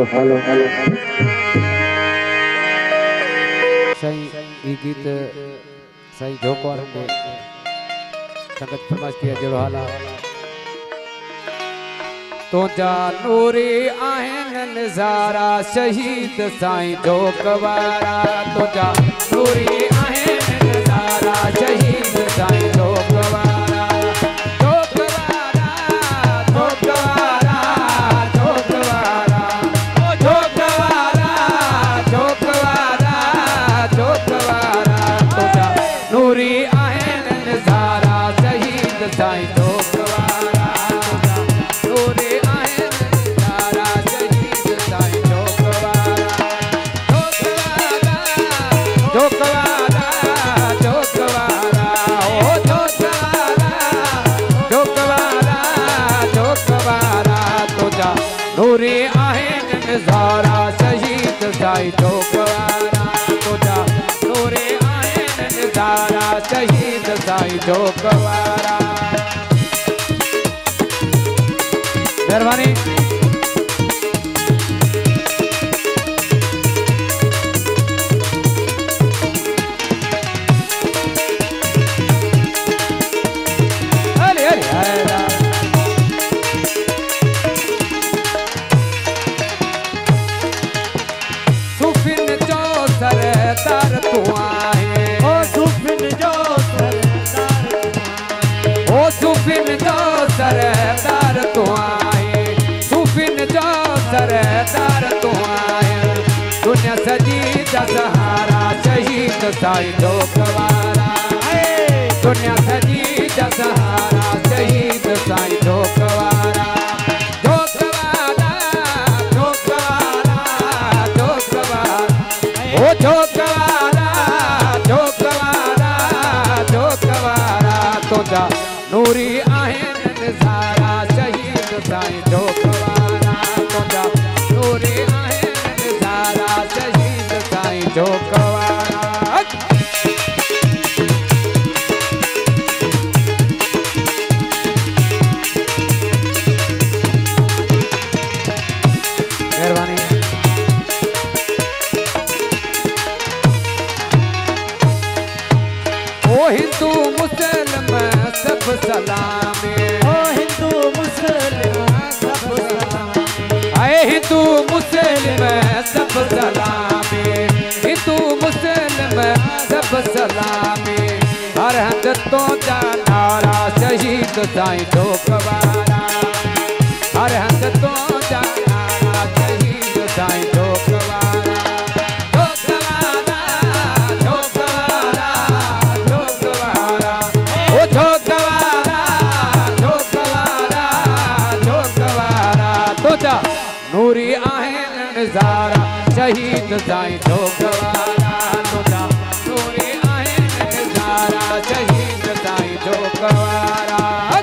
सही ये गीत सही जोकर के संगत फरमाइश किया जो हाला तो जा नूरी आहिन नज़ारा शहीद साईं जोकवारा तो जा नूरी आहिन नज़ारा शहीद साईं जोकवारा जोकवारा जोकवारा जोकवारा जोकवारा जोकवारा जोकवारा तो जा नूरी आहिन नज़ारा शहीद साईं जोकवारा नूरी आहिन नज़ारा शहीद साईं जोकवारा जोकवारा जोकवारा ओ जोकवारा जोकवारा जोकवारा तो जा नूरी आहिन नज़ारा शहीद साईं जोकवारा तो जा नूरी आहिन नज़ारा शहीद साईं जोकवारा मेहरबानी अरे अरे सुफिन जो सरदार तू आए ओ सुफिन जो सरदार ओ सुफिन जो सरदार तू आए सुफिन जो सरदार तू आए दुनिया सजी जा सहारा शहीद साईं जोकवारा दुनिया सजी जा सहारा शहीद साईं जोकवारा जोकवारा जोकवारा जोकवारा ओ जोकवारा जोकवारा जोकवारा तो जा नूरी आहिन नज़ारा शहीद साईं जोकवारा तो जा नूरी आहिन नज़ारा शहीद साईं जोकवारा मेहरबानी ओ हिंदू मुस्लिम सब सलामे ओ हिंदू मुस्लिम सब सलामे आए हिंदू मुस्लिम सब सलामे हिंदू मुस्लिम सब सलामे हर हंद तो जा नारा शहीद साईं जोकवारा हर हंद तो जा नारा शहीद साईं जोकवारा जोकवारा जोकवारा जोकवारा ओ जोकवारा जोकवारा जोकवारा तो जा नूरी आहिन नज़ारा शहीद साईं जोकवारा तो जा नूरी आहिन नज़ारा शहीद साईं जोकवारा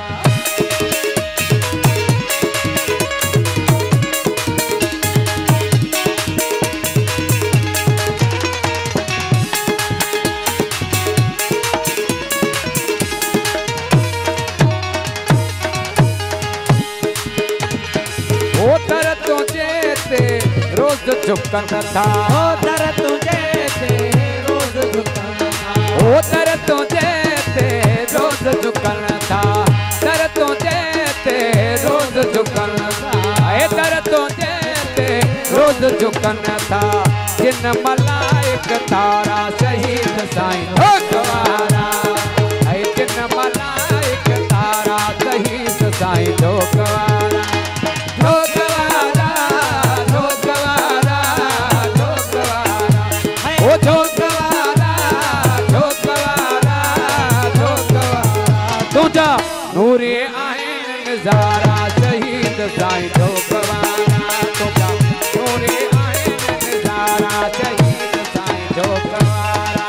दर तुझे ते रोज झुकन था ओ दर तुझे ते रोज झुकन था ओ दर तुझे ते रोज झुकन था दर तुझे ते रोज झुकन था ए दर तुझे ते रोज झुकन था जिन मलाइक तारा शहीद साईं जोकवारा ए जिन मलाइक तारा शहीद साईं जोकवारा जोकवारा जोकवारा जोकवारा ओ जोकवारा जोकवारा जोकवारा तुझा नूरी आहिन नज़ारा शहीद साईं जोकवारा तुझा नूरी आहिन नज़ारा शहीद साईं जोकवारा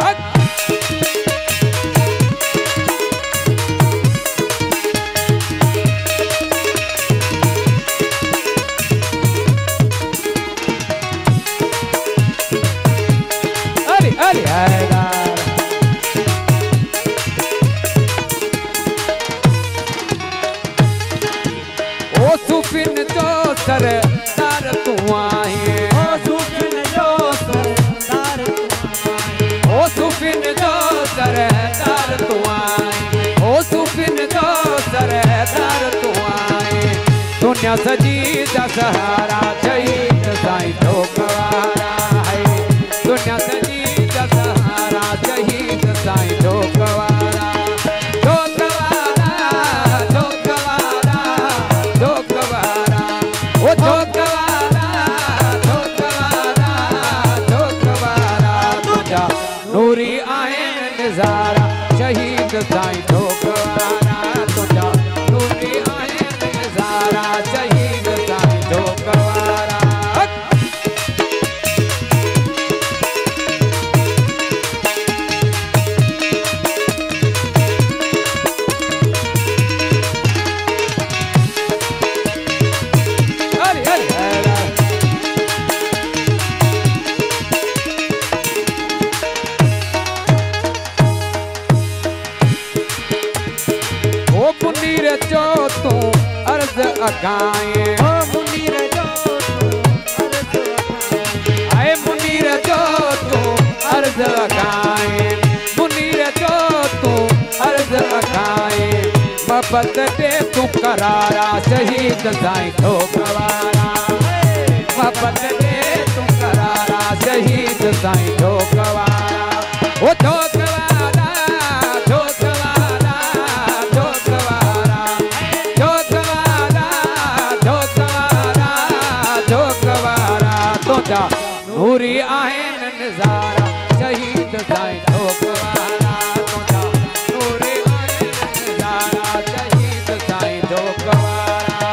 अरे अरे ओ सुफिन जो सरदार तू दुनिया सजी दशहरा शहीद साईं ढोकवारा है। दुनिया सजी दशहरा शहीद साईं ढोकवारा। ढोकवारा ढोकवारा ढोकवारा ओ ढोकवारा ढोकवारा ढोकवारा तुझा नूरी आहिन निज़ारा शहीद साईं ढोकवारा। तुझा नूरी आहिन निज़ारा शहीद साईं ढोकवारा। ओ मुनीर जो तू अर्ज अगाए ओ मुनीर जो तू अर्ज आए मुनीर जो तू अर्ज अगाए। मुनीर जो तू अर्ज अगाए मोहब्बत दे तू करारा शहीद साईं ढोकवारा। मोहब्बत दे तू करारा शहीद साईं ढोकवारा। ओ ढोकवारा ढोकवारा ढोकवारा ढोकवारा ढोकवारा ढोकवारा तुझा नूरी आहिन निज़ारा शहीद साईं ढोकवारा। तुझा नूरी आहिन निज़ारा शहीद साईं ढोकवारा।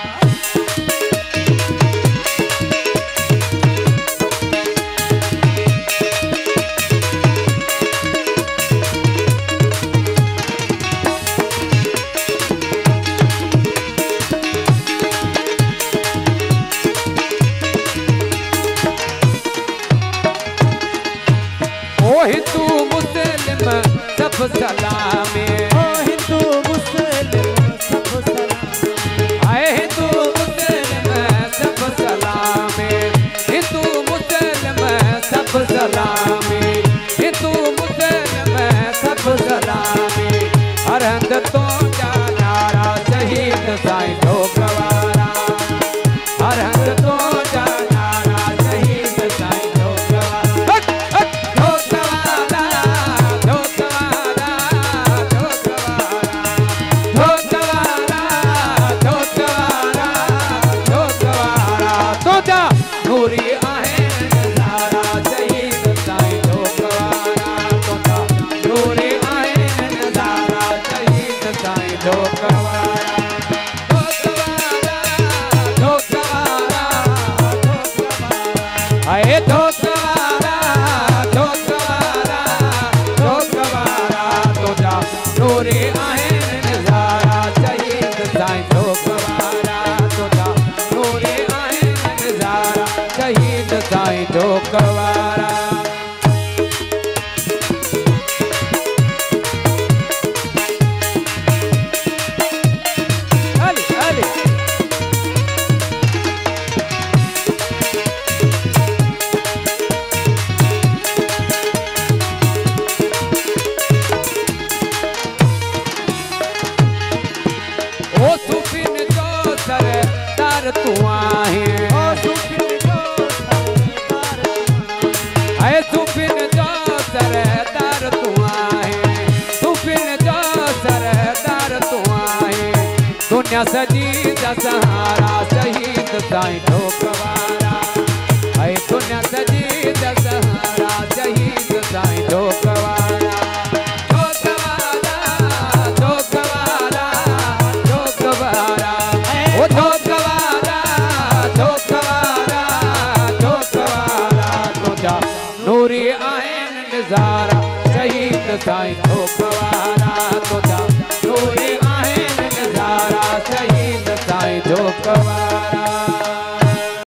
ओ हिंदू मुस्लिम सब सलामे। ओ हिंदू मुस्लिम सब सलामे। आए हिंदू मुस्लिम सब सलामे। हिंदू मुस्लिम सब सलामे। हिंदू मुस्लिम सब सलामे। अरहंद तो जानारा शहीद साईं ढोकवारा। अरहंद तो जानारा शहीद साईं ढोकवारा। ढोकवारा ढोकवारा ढोकवारा ढोकवारा ढोकवारा तुझा नूरी आहिन निज़ारा शहीद साईं ढोकवारा। तुझा नूरी आहिन निज़ारा शहीद साईं ढोकवारा। ढोकवारा ढोकवारा ढोकवारा आए ढोकवारा ढोकवारा ढोकवारा तुझा नूरी आहिन निज़ारा शहीद साईं ढोकवारा। तुझा नूरी आहिन निज़ारा शहीद साईं ढोकवारा। अली अली ओ सुफिन जो सरदार तू आहे। ओ सुफिन जो सरदार आए सुफिन जो सरदार तू आहे। सुफिन जो सरदार तू आहे। दुनिया सजी दशहरा शहीद साईं ढोकवारा। आए दुनिया सजी दशहरा शहीद साईं ढोकवारा। ढोकवारा ढोकवारा ढोकवारा ओ ढोकवारा ढोकवारा ढोकवारा तुझा नूरी आहिन निज़ारा शहीद साईं ढोकवारा। तुझा नूरी आहिन निज़ारा शहीद साईं ढोकवारा।